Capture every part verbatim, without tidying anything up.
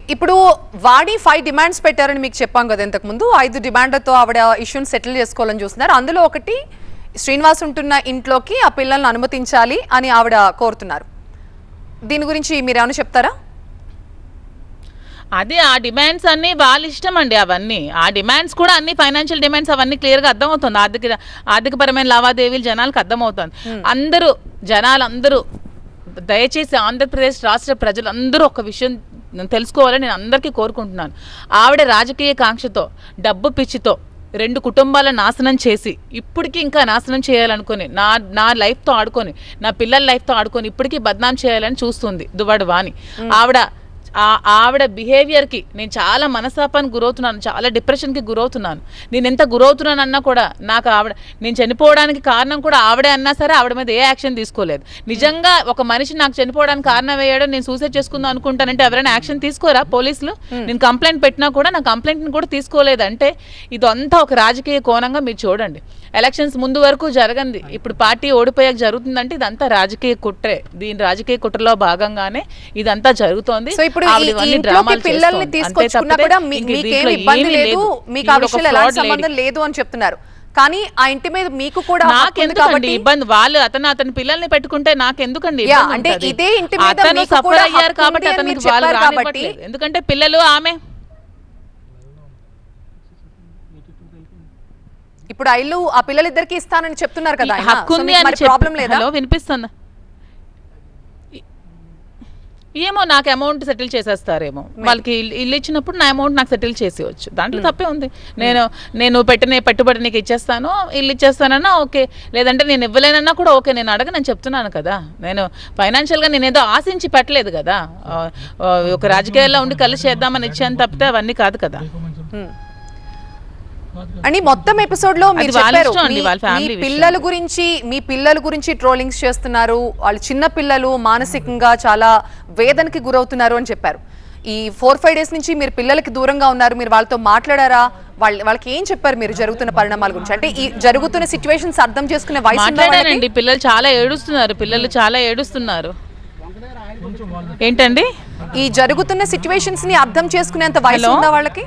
ఇప్పుడు వాడి five demands పెట్టారని మీకు చెప్పాం కదా ఇంతకు ముందు. ఐదు డిమాండ్లతో ఆవిడ ఇష్యూని సెటిల్ చేసుకోవాలని చూస్తున్నారు. అందులో ఒకటి శ్రీనివాస్ ఉంటున్న ఇంట్లోకి ఆ పిల్లల్ని అనుమతించాలి అని ఆవిడ కోరుతున్నారు. దీని గురించి మీరు ఏమైనా చెప్తారా? అదే ఆ డిమాండ్స్ అన్నీ వాళ్ళ ఇష్టం అండి. అవన్నీ ఆ డిమాండ్స్ కూడా అన్ని ఫైనాన్షియల్ డిమాండ్స్ అవన్నీ క్లియర్గా అర్థమవుతుంది. ఆర్థిక ఆర్థికపరమైన లావాదేవీలు జనాలకు అర్థమవుతుంది. అందరూ జనాలందరూ దయచేసి ఆంధ్రప్రదేశ్ రాష్ట్ర ప్రజలందరూ ఒక విషయం తెలుసుకోవాలని నేను అందరికీ కోరుకుంటున్నాను. ఆవిడ రాజకీయ కాంక్షతో డబ్బు పిచ్చితో రెండు కుటుంబాల నాశనం చేసి ఇప్పటికీ ఇంకా నాశనం చేయాలనుకుని నా నా లైఫ్తో ఆడుకొని నా పిల్లల లైఫ్తో ఆడుకొని ఇప్పటికీ బద్నాం చేయాలని చూస్తుంది దువ్వాడు వాణి. ఆవిడ ఆవిడ బిహేవియర్కి నేను చాలా మనస్తాపానికి గురవుతున్నాను, చాలా డిప్రెషన్కి గురవుతున్నాను. నేను ఎంత గురవుతున్నాను అన్నా కూడా నాకు ఆవిడ నేను చనిపోవడానికి కారణం కూడా ఆవిడే అన్నా సరే ఆవిడ మీద ఏ యాక్షన్ తీసుకోలేదు. నిజంగా ఒక మనిషి నాకు చనిపోవడానికి కారణం వేయడం నేను సూసైడ్ చేసుకుందాం అనుకుంటానంటే ఎవరైనా యాక్షన్ తీసుకోరా పోలీసులు? నేను కంప్లైంట్ పెట్టినా కూడా నా కంప్లైంట్ని కూడా తీసుకోలేదు. అంటే ఇదంతా ఒక రాజకీయ కోణంగా మీరు చూడండి. ఎలక్షన్స్ ముందు వరకు జరగంది, ఇప్పుడు పార్టీ ఓడిపోయాక జరుగుతుందంటే ఇదంతా రాజకీయ కుట్రే. దీని రాజకీయ కుట్రలో భాగంగానే ఇదంతా జరుగుతోంది. పిల్లల్ని తీసుకొచ్చుకున్నా కూడా మీకేం ఇబ్బంది లేదు, మీకు ఆ విషయంలో ఎలాంటి సంబంధం లేదు అని చెప్తున్నారు. కానీ ఆ ఇంటి మీద మీకు కూడా నాకెందుకండి ఇబ్బంది? వాళ్ళు అతను అతని పిల్లల్ని పెట్టుకుంటే నాకెందుకండి? అంటే ఇదే ఇంటి మీద అతను సఫర్ అయ్యారు కాబట్టి అతనికి వాళ్ళు రానివ్వట్లేదు. ఎందుకంటే పిల్లలు ఆమె ఇప్పుడు ఆ ఇల్లు ఆ పిల్లలిద్దరికి ఇస్తానని చెప్తున్నారు కదా, హక్కుంది అని ప్రాబ్లం లేదా? వినిపిస్తుందా? ఏమో నాకు అమౌంట్ సెటిల్ చేసేస్తారేమో. వాళ్ళకి ఇల్లు ఇచ్చినప్పుడు నా అమౌంట్ నాకు సెటిల్ చేసేవచ్చు, దాంట్లో తప్పే ఉంది. నేను నేను పెట్టిన పెట్టుబడి నీకు ఇచ్చేస్తాను, ఇల్లు ఇచ్చేస్తానన్నా ఓకే, లేదంటే నేను ఇవ్వలేనన్నా కూడా ఓకే. నేను అడగ నేను చెప్తున్నాను కదా, నేను ఫైనాన్షియల్గా నేను ఏదో ఆశించి పెట్టలేదు కదా. ఒక రాజకీయాల్లో ఉండి కలిసి చేద్దామని ఇచ్చాను తప్పితే అవన్నీ కాదు కదా. అని మొత్తం ఎపిసోడ్ లో మీరు చెప్పారు మీ పిల్లల గురించి మీ పిల్లల గురించి ట్రోలింగ్స్ చేస్తున్నారు, వాళ్ళు చిన్న పిల్లలు మానసికంగా చాలా వేదనకి గురవుతున్నారు అని చెప్పారు. ఈ ఫోర్ ఫైవ్ డేస్ నుంచి మీరు పిల్లలకి దూరంగా ఉన్నారు, మీరు వాళ్ళతో మాట్లాడారా? వాళ్ళ వాళ్ళకి ఏం చెప్పారు మీరు జరుగుతున్న పరిణామాల గురించి? అంటే ఈ జరుగుతున్న సిచ్యువేషన్స్ అర్థం చేసుకునే వయసు మాట్లాడారండి. పిల్లలు చాలా ఏడుస్తున్నారు, పిల్లలు చాలా ఏడుస్తున్నారు. ఏంటండి ఈ జరుగుతున్న సిచ్యువేషన్స్ ని అర్థం చేసుకునేంత వయసు ఉందా వాళ్ళకి?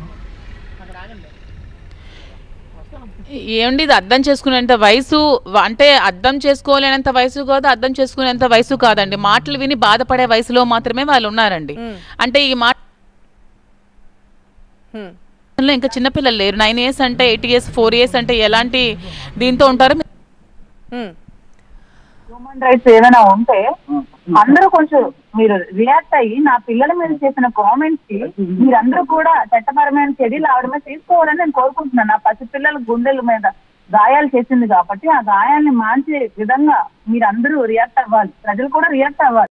ఏమండి ఇది అర్థం చేసుకునేంత వయసు అంటే అర్థం చేసుకోలేనంత వయసు కాదు, అర్థం చేసుకునేంత వయసు కాదండి. మాటలు విని బాధపడే వయసులో మాత్రమే వాళ్ళు ఉన్నారండి. అంటే ఈ మాట ఇంకా చిన్నపిల్లలు లేరు. నైన్ ఇయర్స్ అంటే ఎయిట్ ఇయర్స్ ఫోర్ ఇయర్స్ అంటే ఎలాంటి దీంతో ఉంటారు? హ్యూమన్ రైట్స్ ఏదైనా ఉంటే అందరూ కొంచెం మీరు రియాక్ట్ అయ్యి నా పిల్లల మీద చేసిన కామెంట్స్ కి మీరందరూ కూడా చట్టపరమైన చర్యలు ఆవిడ మీద తీసుకోవాలని నేను కోరుకుంటున్నాను. నా పసి పిల్లల గుండెల మీద గాయాలు చేసింది కాబట్టి ఆ గాయాల్ని మాన్చే విధంగా మీరందరూ రియాక్ట్ అవ్వాలి, ప్రజలు కూడా రియాక్ట్ అవ్వాలి.